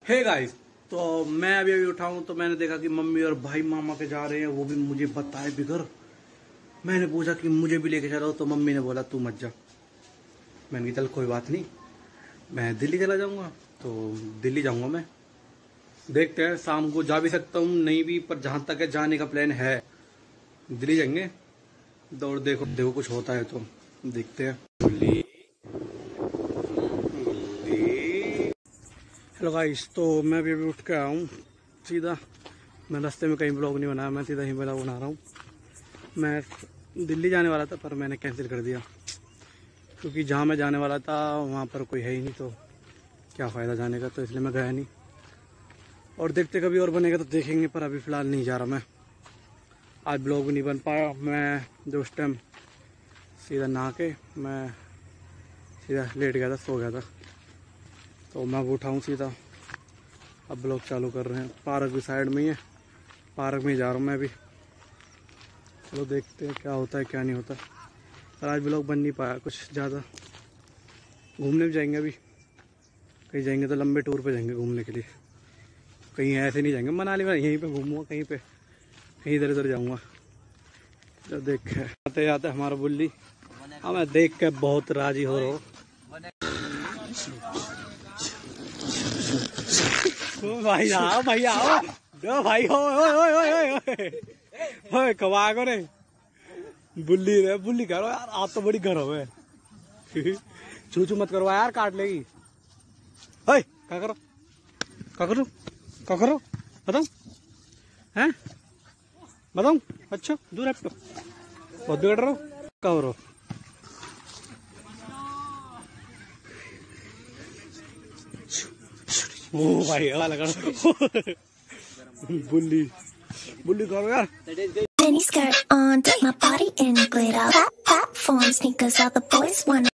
Hey guys, तो मैं अभी उठा हूं तो मैंने देखा कि मम्मी और भाई मामा के जा रहे हैं, वो भी मुझे बताए बिगर। मैंने पूछा कि मुझे भी लेके चलो, तो मम्मी ने बोला तू मत जा। मैंने कहा चल कोई बात नहीं, मैं दिल्ली चला जाऊंगा। तो दिल्ली जाऊंगा मैं, देखते हैं शाम को जा भी सकता हूँ नहीं भी, पर जहां तक है जाने का प्लान है, दिल्ली जाएंगे। दौड़ देखो देखो कुछ होता है तो देखते हैं। हेलो गाइस, तो मैं अभी उठ के आया हूँ सीधा। मैं रास्ते में कहीं ब्लॉग नहीं बनाया, मैं सीधा ही ब्लॉग बना रहा हूँ। मैं दिल्ली जाने वाला था पर मैंने कैंसिल कर दिया, क्योंकि जहाँ मैं जाने वाला था वहाँ पर कोई है ही नहीं, तो क्या फ़ायदा जाने का, तो इसलिए मैं गया नहीं। और देखते कभी और बनेगा तो देखेंगे, पर अभी फ़िलहाल नहीं जा रहा मैं। आज ब्लॉग भी नहीं बन पाया। मैं जो उस टाइम सीधा नहा के मैं सीधा लेट गया था, सो गया था, तो मैं वो उठाऊँ सीधा। अब ब्लॉग चालू कर रहे हैं। पार्क भी साइड में ही है, पार्क में ही जा रहा हूँ मैं अभी। चलो देखते हैं क्या होता है क्या नहीं होता। पर आज ब्लॉग बन नहीं पाया कुछ ज़्यादा। घूमने भी जाएंगे, अभी कहीं जाएंगे तो लंबे टूर पे जाएंगे घूमने के लिए। कहीं ऐसे नहीं जाएंगे मनाली में, यहीं पे घूमूंगा, कहीं इधर उधर जाऊँगा। तो देख आते आते हमारा बुल्ली, हाँ मैं देख के बहुत राजी हो रहा हूँ। भाई आओ भाई आओ, दो भाई हो कमा को रे बुल्ली रे, बुल्ली करो यार, आप तो बड़ी घर हो। छू छू मत करवा यार, काट लेगी। क्या करो क्या करो क्या करो बताऊं, हैं बताऊं? अच्छा दूर है, बहुत बिगड़ रहा हो, क्या हो रहा हो? ओ भाई लगा बुल्ली बुल्ली करो यार। Mini skirt on, take my body in glitter. Platform sneakers, all the boys want.